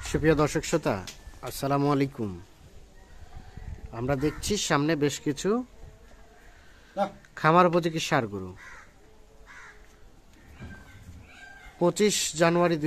সুপ্রিয় দর্শক শ্রোতা, আসসালামু আলাইকুম। আমরা দেখছি সামনে বেশ কিছু খামার উপযোগী ষাঁড় গরু। 25 জানুয়ারি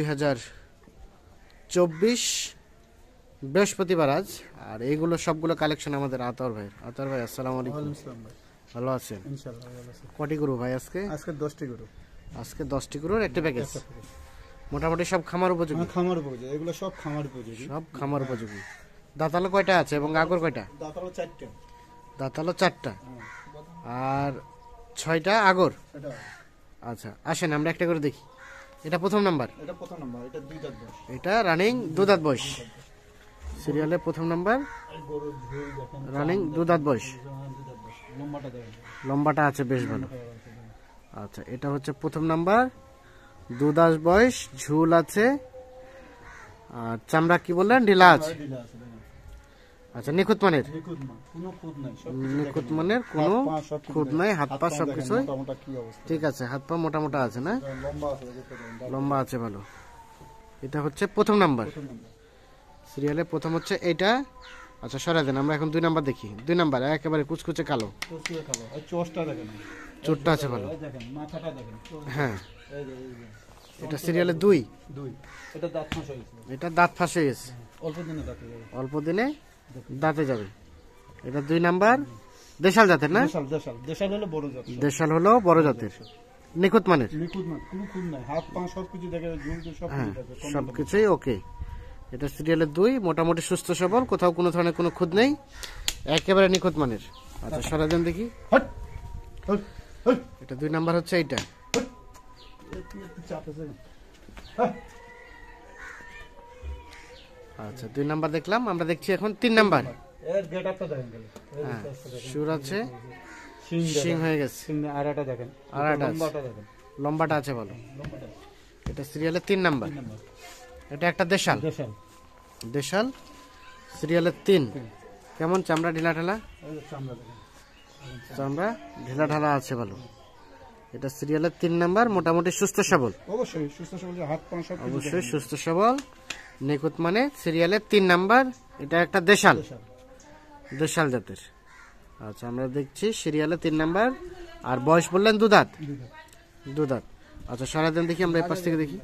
2024 বৃহস্পতিবার আজ। আর এইগুলো সবগুলো কালেকশন আমাদের আতর ভাই। আতর ভাই আসসালামু আলাইকুম। ভালো আছেন? ইনশাআল্লাহ ভালো আছি। কটি গরু ভাই আজকে? আজকে 10টি গরু। আজকে 10টি গরুর একটা প্যাকেজ। মোটামুটি সব খামার উপযোগী। খামার উপযোগী, এগুলো সব খামার উপযোগী। সব খামার উপযোগী। দাঁতালো কয়টা আছে এবং আগর কয়টা? দাঁতালো 4টা। দাঁতালো 4টা আর 6টা আগর। এটা আচ্ছা, আসেন আমরা একটা করে দেখি। এটা প্রথম নাম্বার। এটা প্রথম নাম্বার, এটা 2 দাঁত বয়স। এটা রানিং 2 দাঁত বয়স। সিরিয়ালে প্রথম নাম্বার, গরুর ঝুল দেখেন, রানিং 2 দাঁত বয়স। 2 দাঁত বয়স। লম্বাটা দেখেন, লম্বাটা আছে বেশ ভালো। আচ্ছা, এটা হচ্ছে প্রথম নাম্বার, 2 দাঁত বয়স, ঝুল আছে আর চামড়া কি বললেন ঢিলা আছে। ঢিলা আছে দেখেন। আচ্ছা, নিখুঁত মানের। নিখুঁত না, কোনো খুঁত নাই। সব নিখুঁত মানের, কোনো খুঁত নাই, হাত পা সবকিছু মোটামুটি কি অবস্থা? ঠিক আছে। হাত পা মোটামোটা আছে না? লম্বা আছে দেখতে দেখেন। লম্বা আছে ভালো। এটা হচ্ছে প্রথম নাম্বার। প্রথম নাম্বার। সিরিয়ালে প্রথম হচ্ছে এইটা। আচ্ছা, সরাই দেন, আমরা এখন 2 নাম্বার দেখি। 2 নাম্বার একেবারে কুচকুচে কালো। কুচকুচে কালো। এই চোষটা দেখেন। চোটটা আছে ভালো। এই দেখেন, মাথাটা দেখেন। হ্যাঁ, এই যে এটা সিরিয়ালে 2। এটা দাঁত ফাঁস হয়েছে। এটা দাঁত ফাঁসে গেছে, অল্প দিনে দাঁত হয়ে যাবে। অল্প দিনে দাঁতে যাবে। এটা 2 নাম্বার, দেশাল জাতের না? দেশাল হলো বড় জাত। দেশাল হলো বড় জাতের, নিখুঁত মানের। নিখুঁত না, কোনো খুঁত নাই। হাত পা সবকিছু দেখে, ঝুল সব হ্যাঁ, কিছু দেখে। সবকিছুই ওকে। এটা সিরিয়ালে 2, মোটামুটি সুস্থ সবল, কোথাও কোনো ধরনের কোনো খুঁত নেই, একেবারে নিখুঁত মানের। আচ্ছা, সরাই দেন দেখি। Hot hot hot. এটা 2 নাম্বার হচ্ছে এইটা। একটু চাপ আছে না? আচ্ছা, 2 নাম্বার দেখলাম, আমরা দেখছি এখন 3 নাম্বার। এর গেটআপটা দেখেন খালি। হ্যাঁ, সুর আছে, সিং সিং হয়ে গেছে। সিং আড়াটা দেখেন। আড়াটা আছে। লম্বাটা দেখেন। লম্বাটা আছে ভালো। লম্বাটা। এটা সিরিয়ালে 3 নাম্বার। নাম্বার। এটা একটা দেশাল। দেশাল। দেশাল সিরিয়ালে 3। কেমন চামড়া ঢিলা ঢালা? এই যে চামড়া দেখেন। চামড়া ঢিলা ঢালা আছে ভালো। এটা সিরিয়ালে 3 নাম্বার, মোটামুটি সুস্থ সবল। অবশ্যই সুস্থ সবল, হাত পা সব অবশ্যই সুস্থ সবল, নিখুঁত মানে। সিরিয়ালে 3 নাম্বার। এটা একটা দেশাল, দেশাল জাতের। আচ্ছা, আমরা দেখছি সিরিয়ালে 3 নাম্বার। আর বয়স বললেন 2 দাঁত। 2 দাঁত। আচ্ছা, সারাদিন দেখি, আমরা এই পাশ থেকে দেখি।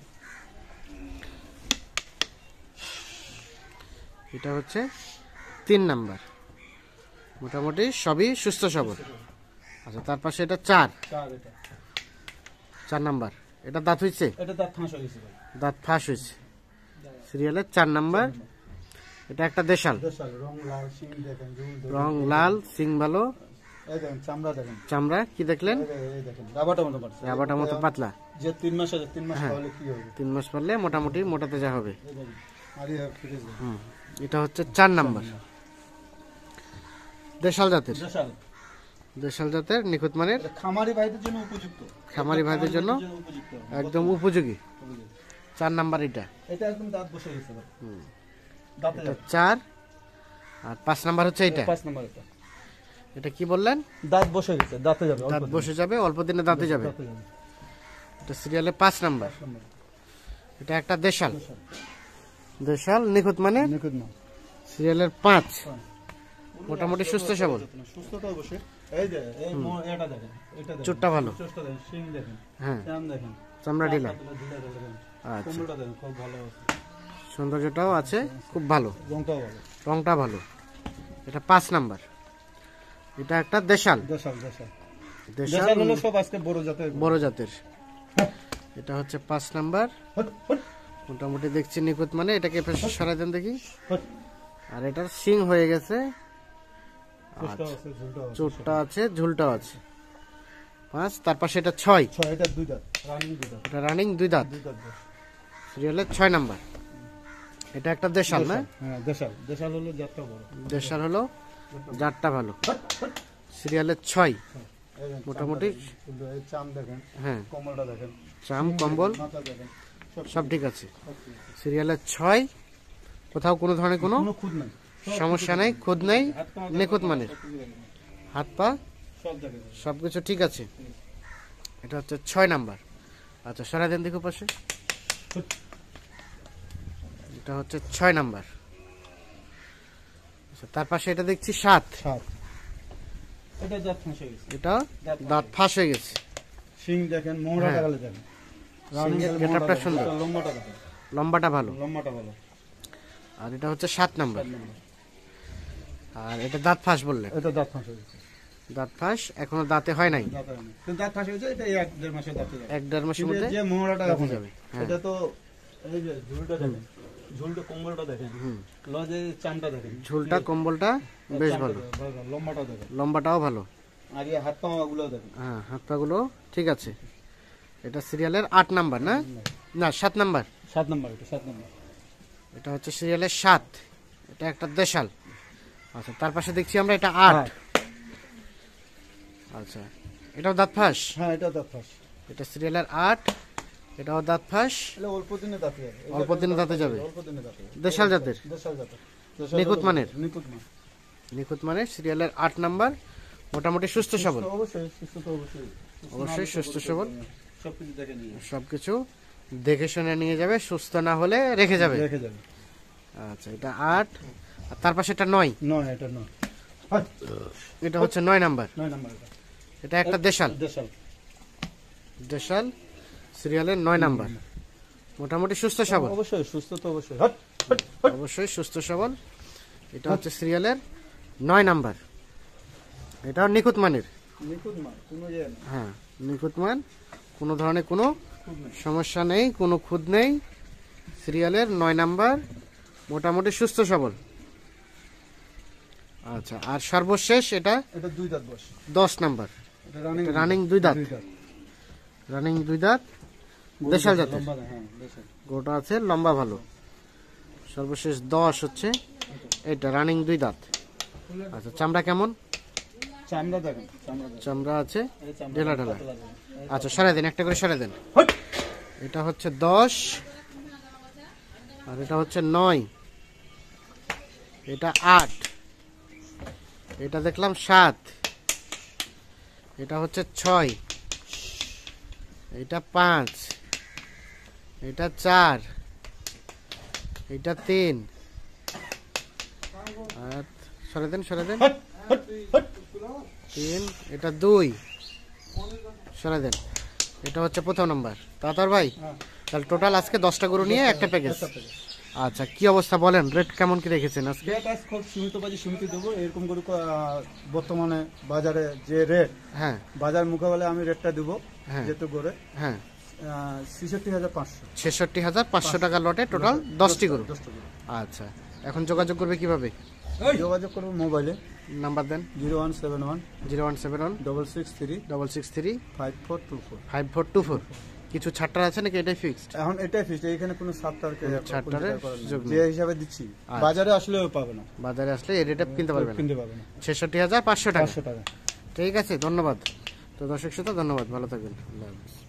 এটা হচ্ছে 3 নাম্বার, মোটামুটি সবই সুস্থ সবল। আচ্ছা, তার পাশে এটা 4 নাম্বার। এটা দাঁত হয়েছে? এটা দাঁত ফাঁস হয়েছে। দাঁত ফাঁস হয়েছে। সিরিয়ালে 4 নাম্বার। এটা একটা দেশাল। দেশাল, রং লাল, সিং দেখেন, ঝুল দেখেন। রং লাল, সিং ভালো। এই দেখেন চামড়া দেখেন। চামড়া কি দেখলেন? এই দেখেন রাবাটা মতো পারছে। রাবাটা মতো পাতলা। যে 3 মাস আছে, 3 মাস হলে কি হবে? 3 মাস পরলে মোটামুটি মোটাতে যা হবে। এই দেখেন আরে ফিরে যাবে। এটা হচ্ছে 4 নাম্বার, দেশাল জাতের। দেশাল। দেশাল জাতের, নিখুঁত মানের, এটা খামারি ভাইদের জন্য উপযুক্ত। খামারি ভাইদের জন্য উপযুক্ত। একদম উপযোগী। 4 নাম্বার এটা। এটা একদম দাঁত বসে গেছে ভাই। দাঁতে এটা 4। আর 5 নাম্বার হচ্ছে এটা। 5 নাম্বার এটা। এটা কি বললেন? দাঁত বসে গেছে, দাঁতে যাবে। দাঁত বসে যাবে, অল্প দিনে দাঁতে যাবে। এটা সিরিয়ালে 5 নাম্বার। এটা একটা দেশাল। দেশাল, নিখুঁত মানে, নিখুঁত না। সিরিয়ালের 5, মোটামুটি সুস্থ সবল। সুস্থতা বসে। এই যে এই এটা দেখেন, এটা দেখেন। চোটটা ভালো। চোটটা দেখেন, সিং দেখেন। হ্যাঁ, চাম দেখেন। চামড়া ঢিলা। ঢিলা দেখেন। আচ্ছা, কোমলটা দেখেন, খুব ভালো আছে। সৌন্দর্যটাও আছে খুব ভালো, রংটাও ভালো। রংটা ভালো। এটা 5 নাম্বার। এটা একটা দেশাল। দেশাল, দেশাল। দেশাল দেশাল হলো সব আজকে বড় জাতের। বড় জাতের। এটা হচ্ছে 5 নাম্বার, হট হট মোটামুটি দেখছি নিখুঁত মানে। এটাকে ফেসে সরাই দেন দেখি। হট। আর এটার সিং হয়ে গেছে, চোটটাও আছে, ঝুলটাও আছে। চোটটা আছে, ঝুলটাও আছে। 5, তার পাশে এটা 6। 6 এটা 2 দাঁত, রানিং 2 দাঁত। এটা রানিং 2 দাঁত, 2 দাঁত বয়স। সিরিয়ালে 6 নাম্বার। এটা একটা দেশাল না? হ্যাঁ, দেশাল। দেশাল হলো জাতটা বড়। দেশাল হলো জাতটা ভালো। সিরিয়ালে 6, এই দেখেন, মোটামুটি। এই চাম দেখেন, হ্যাঁ, কমলটা দেখেন, চাম কম্বল মাথা দেখেন, সব ঠিক আছে। সিরিয়ালে 6, কোথাও কোনো ধরনের কোনো কোনো খুঁত নাই। সমস্যা নাই, খুদ নাই, নিখুঁত মানের। হাত পা সব দেখেন। সবকিছু ঠিক আছে। এটা হচ্ছে 6 নাম্বার। আচ্ছা, সরাই দেন দেখো পাশে। এটা হচ্ছে 6 নাম্বার। আচ্ছা, তার পাশে এটা দেখছি 7। 7 এটা দাঁত ফাঁস হয়ে গেছে। এটা দাঁত ফাঁস হয়ে গেছে। সিং দেখেন, মোহরাটা হ্যাঁ। গেলে দেখেন, সিংয়ের গেটআপটা সুন্দর, লম্বাটা দেখেন, লম্বাটা ভালো। লম্বাটা ভালো। আর এটা হচ্ছে 7 নাম্বার। আর এটা দাঁত ফাঁস বললেন? এটা দাঁত ফাঁস হয়ে গেছে। দাঁত ফাঁস এখনো দাঁতে হয় নাই, দাঁত হয় না। কিন্তু দাঁত ফাঁস হয়েছে, এটা 1-1.5 মাসে দাঁত হয়ে যাবে। 1-1.5 মাসের কিন্তু মধ্যে যে মোহরাটা দাঁতে এখন যাবে। হ্যাঁ। এটা তো এই যে ঝুলটা দেখেন, ঝুলটা কম্বলটা দেখেন, লজে চামটা দেখেন, ঝুলটা কম্বলটা বেশ ভালো, লম্বাটা দেখেন, লম্বাটাও ভালো। আর এই হাত পা গুলো দেখেন। হ্যাঁ, হাত পাগুলো ঠিক আছে। এটা সিরিয়ালের 8 নাম্বার না? না, 7 নাম্বার। 7 নাম্বার, এটা 7 নাম্বার। এটা হচ্ছে সিরিয়ালের 7। এটা একটা দেশাল। আচ্ছা, তার পাশে দেখছি আমরা এটা 8। আচ্ছা, এটাও দাঁত ফাঁস? হ্যাঁ, এটা দাঁত ফাঁস। এটা সিরিয়ালের 8, এটাও দাঁত ফাঁস। এটা অল্প দিনে দাঁত যাবে, অল্প দিনে দাঁতে যাবে। অল্প দিনে দাঁত যাবে। দেশাল জাতের, দেশাল জাতের, নিখুঁত মানের। নিখুঁত মান। নিখুঁত মানের সিরিয়ালের 8 নাম্বার। মোটামুটি সুস্থ সবল, অবশ্যই সুস্থ তো অবশ্যই, অবশ্যই সুস্থ সবল। সবকিছু দেখে নিয়ে সবকিছু দেখে শুনে নিয়ে যাবে, সুস্থ না হলে রেখে যাবে। রেখে যাবে। আচ্ছা, এটা 8। আর তার পাশে এটা 9। নয়, এটা নয়, এটা হচ্ছে 9 নাম্বার। 9 নাম্বার। এটা এটা একটা দেশাল, দেশাল। দেশাল সিরিয়ালের 9 নাম্বার। মোটামুটি সুস্থ সবল, অবশ্যই সুস্থ তো অবশ্যই, অবশ্যই সুস্থ সবল। এটা হচ্ছে সিরিয়ালের 9 নাম্বার। এটাও নিখুঁত মানের। নিখুঁত মান, কোনো ইয়ে না, হ্যাঁ, নিখুঁত মান, কোনো ধরনের কোনো খুব নেই। সমস্যা নেই, কোনো খুঁত নেই। সিরিয়ালের 9 নাম্বার, মোটামুটি সুস্থ সবল। আচ্ছা, আর সর্বশেষ এটা এটা 2 দাঁত বয়স। 10 নাম্বার। এটা এটা রানিং 2 দাঁত, রানিং 2 দাঁত, দেশাল জাতের। লম্বা, হ্যাঁ দেশাল। গোটা আছে, লম্বা ভালো। সর্বশেষ 10 হচ্ছে এটা রানিং 2 দাঁত। আচ্ছা, চামড়া কেমন? চামড়া দেখেন, চামড়া দেখেন, চামড়া আছে এই চামড়া ঢেলা ঢেলা। পাতলা দেখেন। আচ্ছা, সরাই দেন, একটা করে সরাই দেন। এটা হচ্ছে 10, আর এটা হচ্ছে 9, এটা 8, এটা দেখলাম 7, এটা হচ্ছে 6, এটা 5, এটা 4, এটা 3, আর সরাই দেন, সরাই দেন। 3, এটা 2, সরাই দেন। এটা হচ্ছে প্রথম নাম্বার। তাতার ভাই, তাহলে টোটাল আজকে 10টা গরু নিয়ে একটা প্যাকেজ। আচ্ছা, কি অবস্থা বলেন, রেট কেমন কি রেখেছেন আজকে? রেট আজ খুব সীমিত বাজি সীমিত দেবো। এরকম করে বর্তমানে বাজারে যে রেট, হ্যাঁ, বাজার মোকাবেলে আমি রেটটা দেবো। হ্যাঁ, যেহেতু করে হ্যাঁ, 66,500। 66,500 টাকা লটে টোটাল 10টি গরু। 10টা গরু। আচ্ছা, এখন যোগাযোগ করবে কিভাবে? যোগাযোগ করবো মোবাইলে নাম্বার দেন। 0171 0171 663 663 5424। 5424। কিছু ছাড়টার আছে নাকি এটাই ফিক্সড? এখন এটাই ফিক্স, এখানে কোনো ছাড়টারের সুযোগ নেই। যে হিসাবে দিচ্ছি, আচ্ছা। বাজারে আসলেও পাবে না, বাজারে আসলে এই রেটে কিনতে পারবেন না। কিনতে পাবে না। 66,500 টাকা। 500 টাকা। ঠিক আছে, ধন্যবাদ। তো দর্শক শ্রোতা, ধন্যবাদ, ভালো থাকবেন, আল্লাহ হাফেজ।